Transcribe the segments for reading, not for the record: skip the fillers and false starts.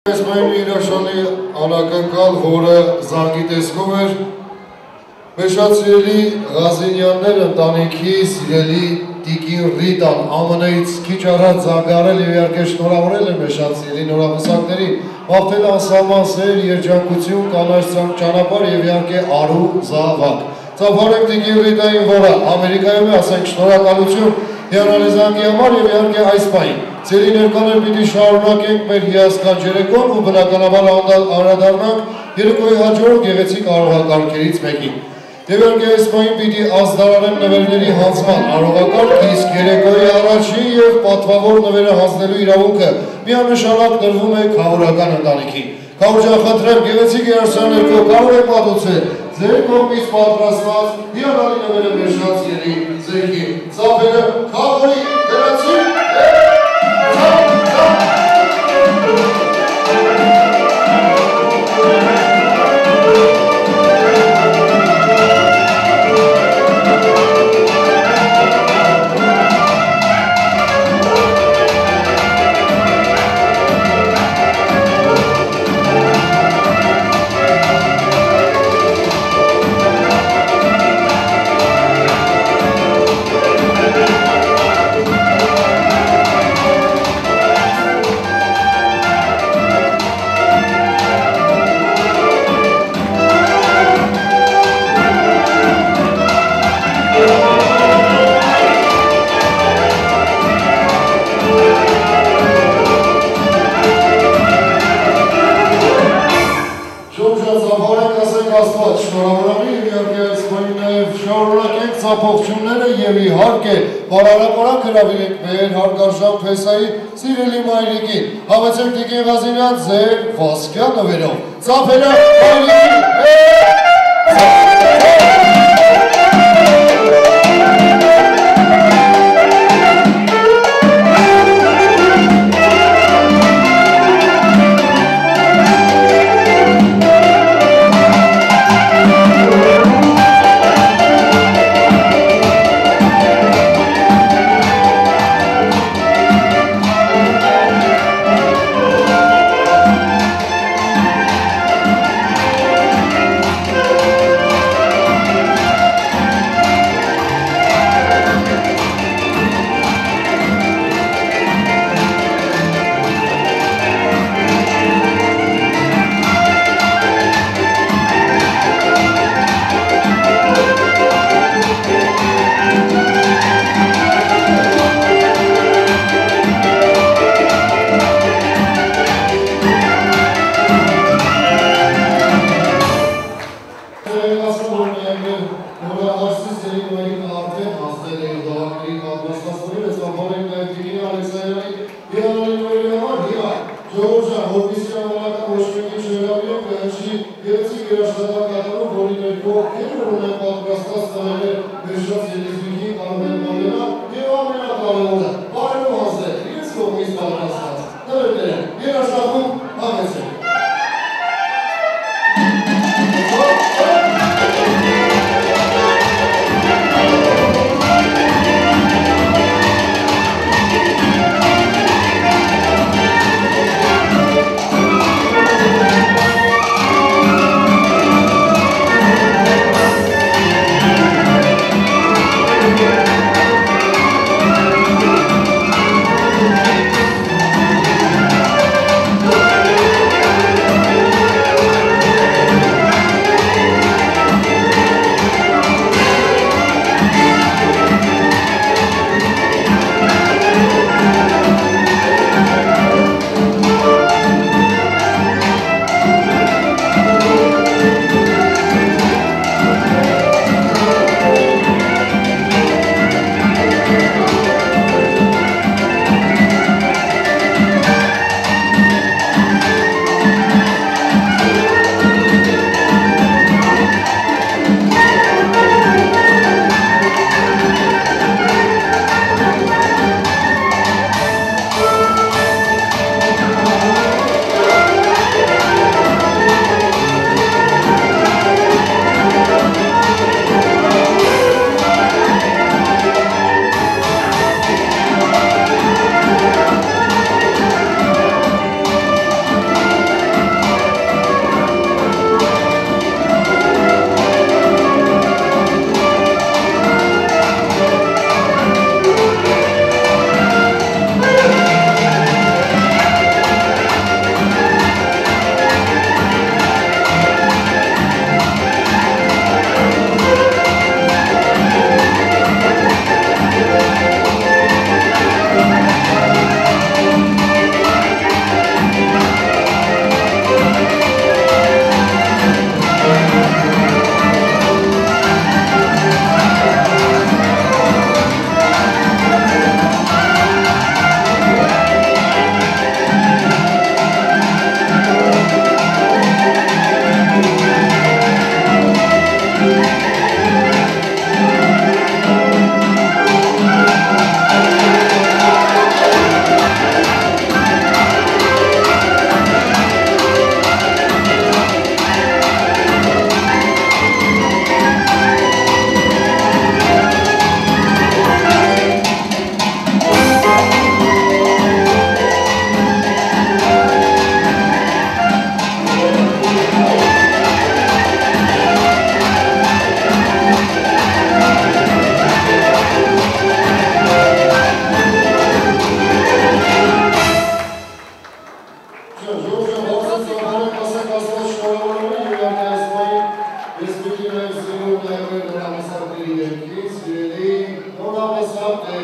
Esmային իրաշանի անակնկալ, որը զանգի տեսքով էր, մեր շատ սիրելի Ղազինյաններ ընտանիքի սիրելի Տիկին Ռիտան ԱՄՆ-ից քիչ առաջ զանգարել և իհարկե շնորհավորել էր մեր շատ սիրելի նորամսակների, մաղթել անսահման սեր, երջանկություն, կանաչ ցանկ ճանապարհ և իհարկե արու զավակ։ Ծափարենք Տիկին Ռիտային, որը Ամերիկայում է, ասենք շնորհակալություն հիանալի զանգի համար և իհարկե այս պահին։ Ձերի ներկաներ պիտի շարունակենք մեր հիասքանչ երեկոն ու բնականաբար անդրադառնանք երեկոյի հաջորդ գեղեցիկ արարողակարգերից մեկին։ Եվ իհարկե այս պահին պիտի ազդարարեմ նվերների հանձնման արարողակարգ, իսկ երեկոյի առաջին և պատվավոր նվերը հանձնելու իրավունքը միանշանակ տրվում է Քավուրական ընտանիքին։ Քավուր ջան, խնդրեմ, գեղեցիկ երաժշտաներկով կարող եք մատուցել ձեր կողմից պատրաստված հիանալի նվերը մեր շատ սիրելի ձերքին։ Ծափերը Քավուրի դրացին ծափողությունները և իհարկե բարարապարակ հրավիրենք մեր հարգարժան փեսայի սիրելի մայրիկին։ Հավեցեք Տիկին Ղազինյան ձեր վասկյա նվերով։ Ծափերը մայրիկին։ Ժողովը ողջույն ծառայել ասենք ասված շնորհավորում իհարկե այսօր ես պիտի նաև զինու նաև նորամասակների դեպքին սիրելի նորամասակներ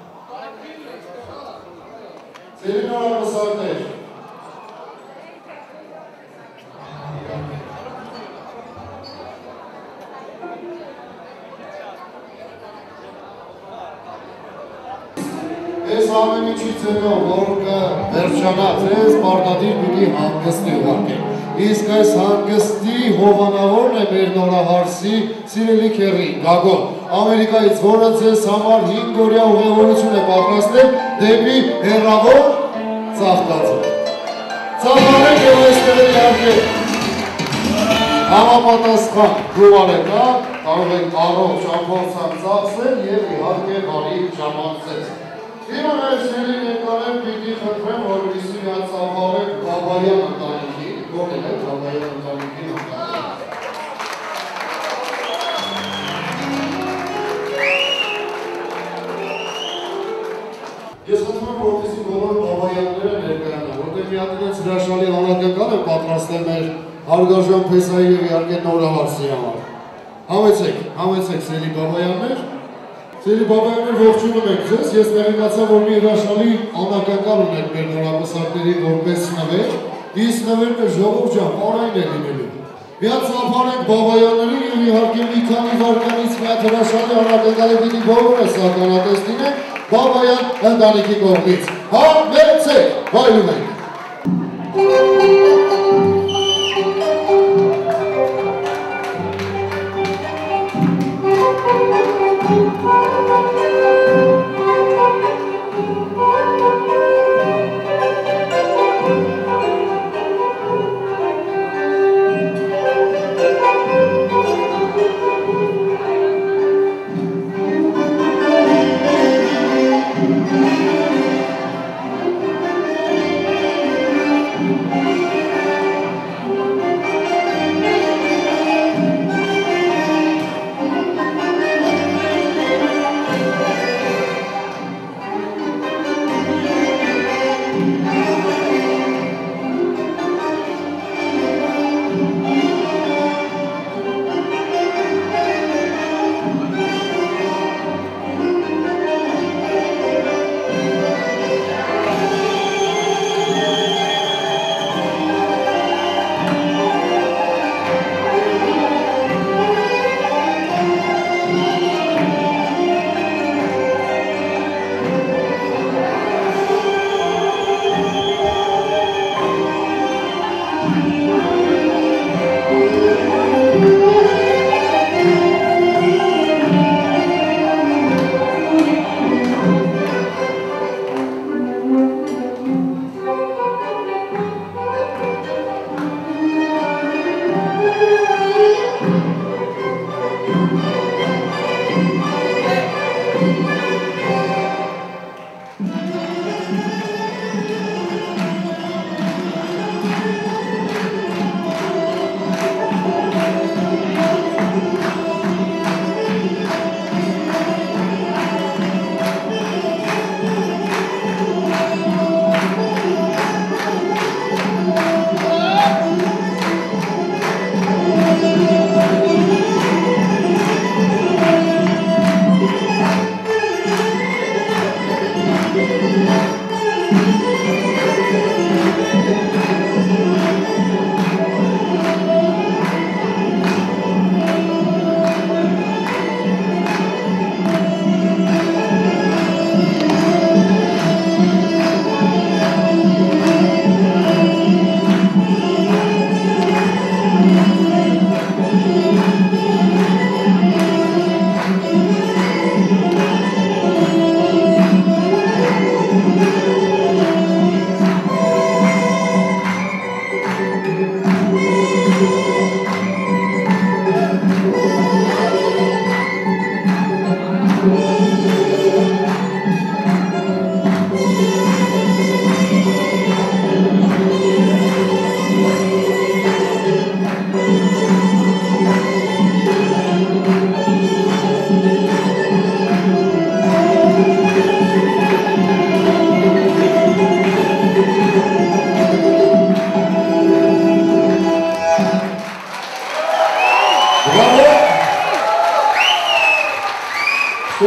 Սիրելի նորամասակներ Ես ամեն ինչից հետո, որ կվերջանա ձեզ, պարտադիր պիտի հանգստի ուղարկենք։ Իսկ այս հանգստի հովանավորն է մեր նորահարսի սիրելի քեռի, Գագոն, Ամերիկայից, որը ձեզ համար 5 օրյա ուղևորություն է պատրաստել դեպի հեռավոր Ծաղկաձոր։ Ծաղկարեք և այստեղ իհարկե համապատասխան գումարեք, կարող եք առողջ ամբողջությամբ ծախսել և իհարկե բարի ժամանցել։ Հիմա նաև սիրելի ներկաներ պիտի խնդրեմ, որպեսզի մի հատ ծափարեք Բաբայան ընտանիքին, որն է Բաբայան ընտանիքին Ես խնդրում եմ, որպեսզի բոլոր Բաբայանները ներկայանան, որտեղ մի հատ իրենց հրաշալի հանակական են պատրաստել մեր հարգարժան Փեսայի և իհարկե նորահարսի համար։ Համեցեք սիրելի Բաբայաններ Սիրելի Բաբայաններ ողջունում ենք ձեզ, ես տեղեկացա, որ մի հրաշալի անակական ունենք մեր նորամասակների որպես նվեր, իսկ նվերն է ժողով ջան, պարային է լինելու։ Մի հատ ծափարենք Բաբայաններին և իհարկե մի քանի վարկանից մի հատ հրաշալի անակականի պիտի բոլորը սականատես լինենք Բաբայան ընտանիքի կողմից։ Համեցեք, վայելում ենք։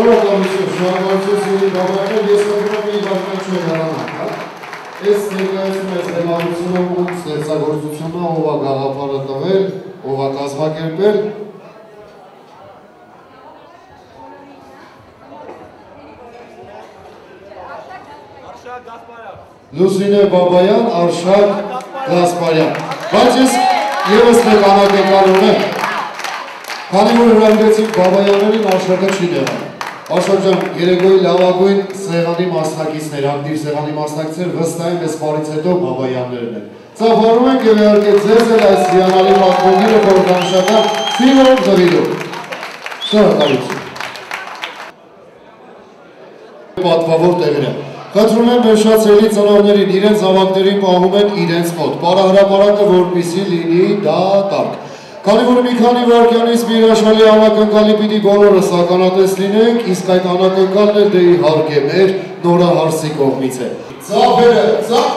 Շնորհակալություն, սիրելի բարեկամներ, ես խնդրում եմ իհարկե չեմ հեռանալ։ Այս ներկայացնում ես հեղափոխությունը ու ստեղծագործությունը, ով է գաղափարը տվել, ով է կազմակերպել։ Լուսինե Բաբայան, Արշակ Գասպարյան։ Բայց ես ևս մեկ անակնկալ ունեմ։ Քանի որ հրավիրեցինք Բաբայաններին, Արշակը չի եղել։ Արշակ ջան, երեկոյի լավագույն սեղանի մասնակիցներ, ակտիվ սեղանի մասնակիցներ վստահ եմ, այս բառից հետո Բաբայաններն են։ Ծափարում ենք եւ իհարկե ձեզ էլ այս հիանալի պատմությունները խորհրդանշական սիրով զվիլով։ Շնորհակալություն։ Պատվավոր տեղերը։ Խնդրում եմ մեր շատ սիրելի ծնողներին իրենց զավակներին պահում են իրենց մոտ։ Պարահրապարակը որպեսզի լինի դատարկ։ Քանի որ մի քանի վայրկյանից մի հրաշալի անակնկալի պիտի բոլորս ականատես լինենք, իսկ այդ անակնկալն էլ դե իհարկե մեր Նորա Հարսի կողմից է։ Ծափերը, ծափ։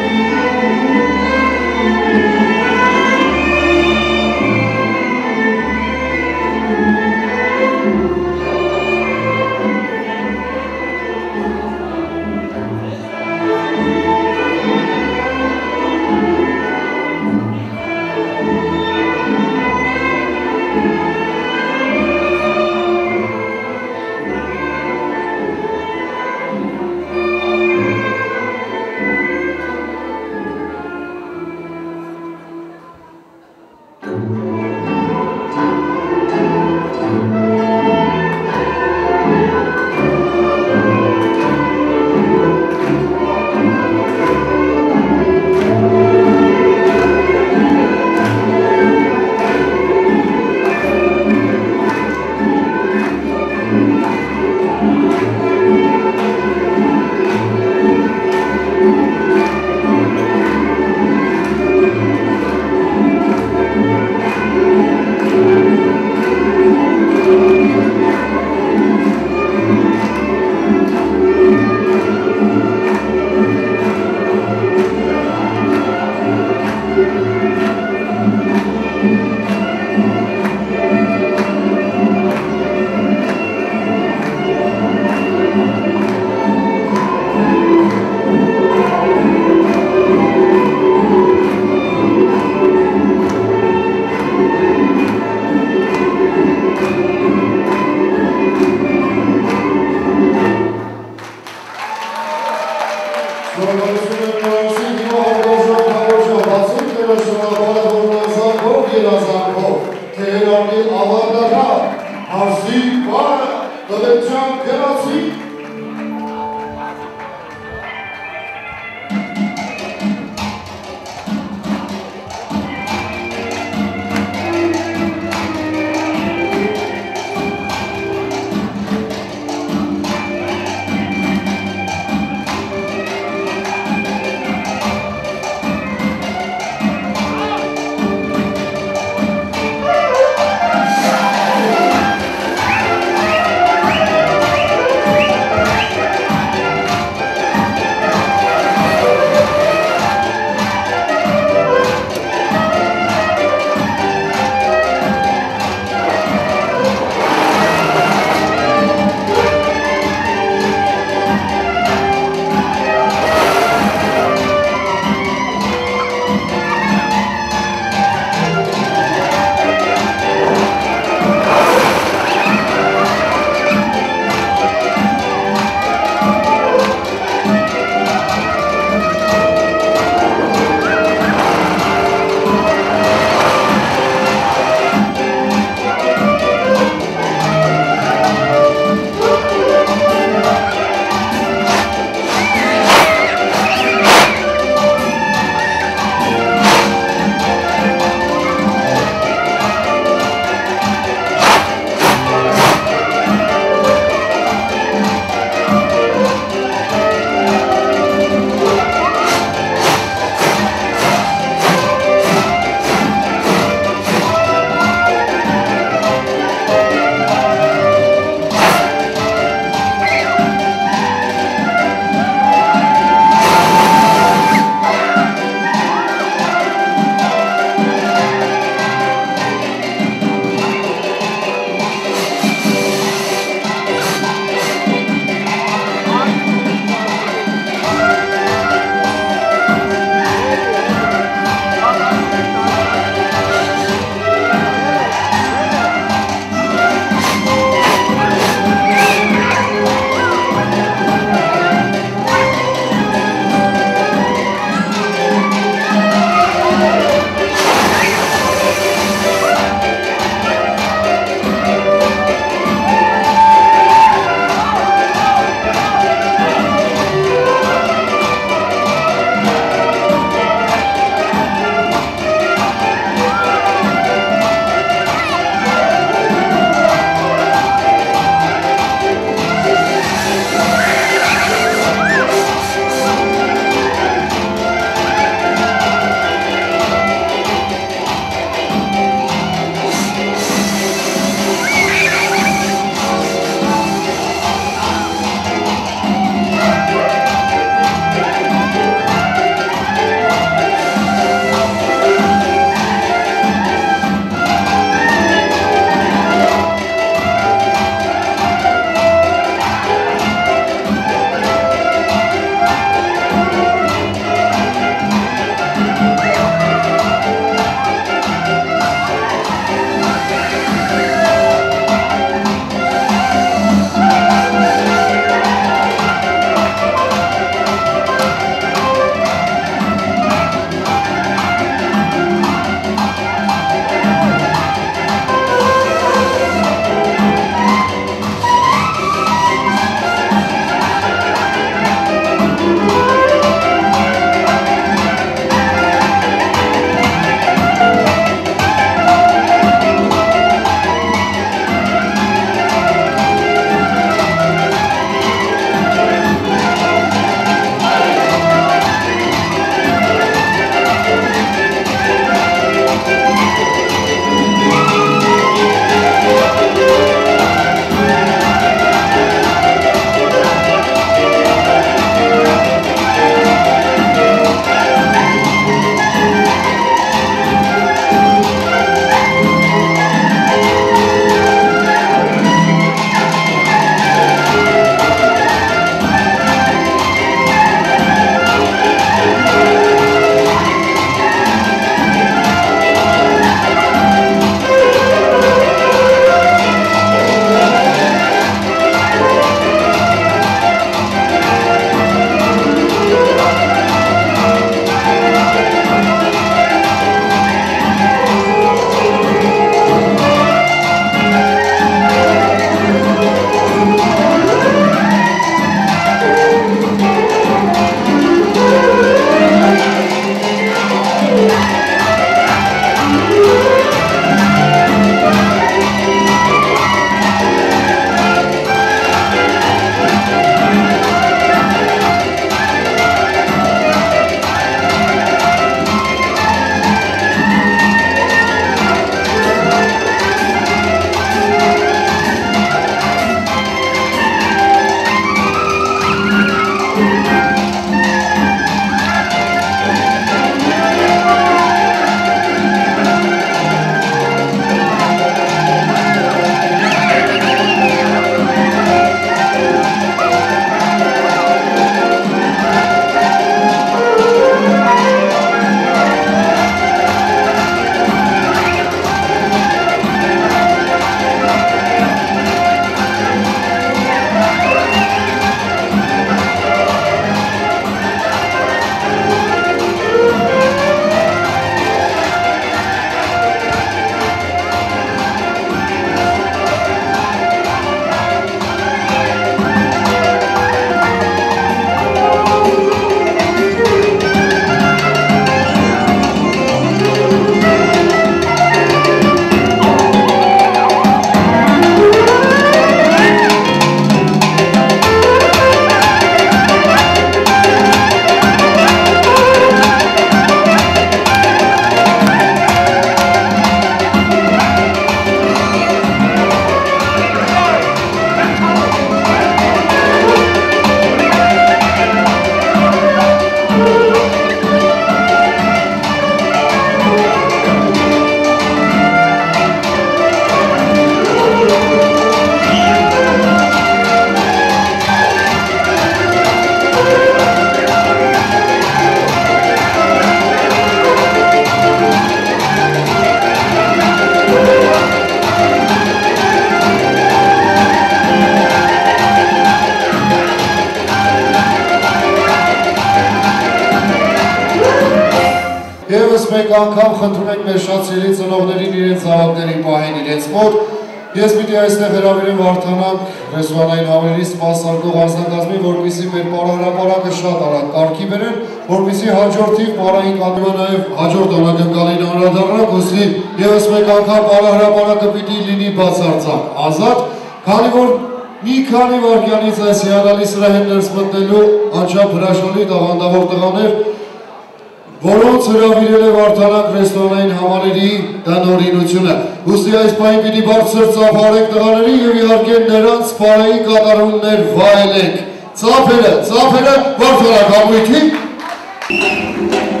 Եվս մեկ անգամ խնդրում ենք մեր շատ սիրելի ծնողներին իրենց զավակներին պահեն իրենց մոտ։ Ես պիտի այստեղ հրավիրեմ Վարդանանք ռեստորանային համերից սպասարկող անձնակազմին, որպեսզի մեր պարահրապարակը շատ արագ կարգի բերեն, որպեսզի հաջորդիվ պարային կազմը նաև հաջորդ անակնկալին անդրադառնանք, ուստի եւս մեկ անգամ պարահրապարակը պիտի լինի բացարձակ, ազատ, քանի որ մի քանի վայրկյանից այս հիանալի սրահին ներս մտնելու անչափ հրաշալի տաղանդավոր տղաներ, որոնց հրավիրել է Վարդանանք ռեստորանային համալիրի տնօրինությունը։ Ուստի այս պահին պիտի բարձր ծափարենք տղաներին եւ իհարկե նրանց պարային կատարումներ վայելենք։ Ծափերը Վարդանանք համույթի